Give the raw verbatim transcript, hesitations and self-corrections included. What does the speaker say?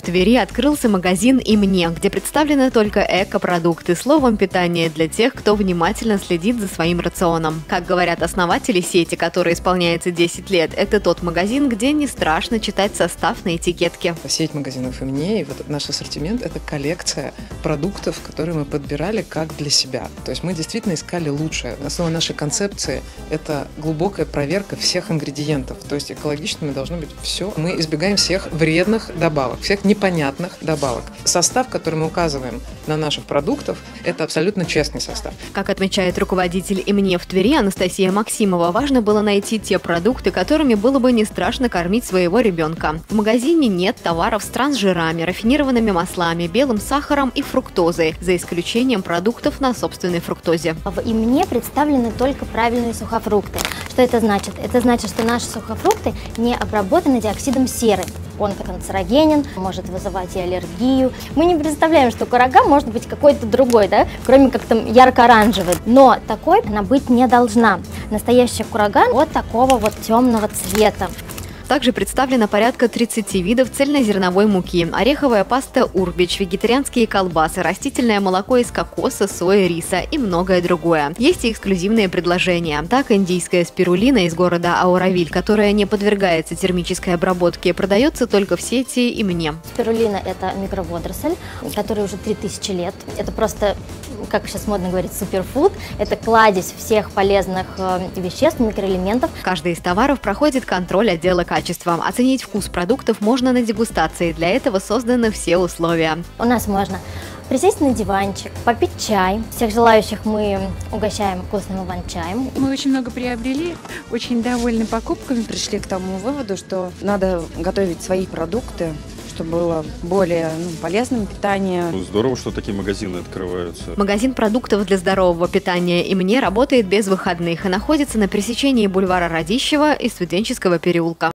В Твери открылся магазин «И мне», где представлены только эко-продукты, словом питание для тех, кто внимательно следит за своим рационом. Как говорят основатели сети, которой исполняется десять лет, это тот магазин, где не страшно читать состав на этикетке. Сеть магазинов «И мне» и вот наш ассортимент – это коллекция продуктов, которые мы подбирали как для себя. То есть мы действительно искали лучшее. Основа нашей концепции – это глубокая проверка всех ингредиентов. То есть экологичными должно быть все. Мы избегаем всех вредных добавок, всех непонятных добавок. Состав, который мы указываем на наших продуктов, это абсолютно честный состав. Как отмечает руководитель «И мне» в Твери Анастасия Максимова, важно было найти те продукты, которыми было бы не страшно кормить своего ребенка. В магазине нет товаров с трансжирами, рафинированными маслами, белым сахаром и фруктозой, за исключением продуктов на собственной фруктозе. В «И мне» представлены только правильные сухофрукты. Что это значит? Это значит, что наши сухофрукты не обработаны диоксидом серы. Он канцерогенен, может вызывать и аллергию. Мы не представляем, что курага может быть какой-то другой, да, кроме как там ярко-оранжевый. Но такой она быть не должна. Настоящая курага вот такого вот темного цвета. Также представлено порядка тридцати видов цельнозерновой муки, ореховая паста «Урбич», вегетарианские колбасы, растительное молоко из кокоса, сои, риса и многое другое. Есть и эксклюзивные предложения. Так, индийская спирулина из города Ауравиль, которая не подвергается термической обработке, продается только в сети «И мне». Спирулина – это микроводоросль, которой уже три тысячи лет. Это просто, как сейчас модно говорить, суперфуд. Это кладезь всех полезных веществ, микроэлементов. Каждый из товаров проходит контроль отдела качества. Оценить вкус продуктов можно на дегустации. Для этого созданы все условия. У нас можно присесть на диванчик, попить чай. Всех желающих мы угощаем вкусным иван-чаем. Мы очень много приобрели, очень довольны покупками. Пришли к тому выводу, что надо готовить свои продукты, чтобы было более ну, полезным питание. Здорово, что такие магазины открываются. Магазин продуктов для здорового питания «И мне» работает без выходных и находится на пересечении бульвара Радищева и Студенческого переулка.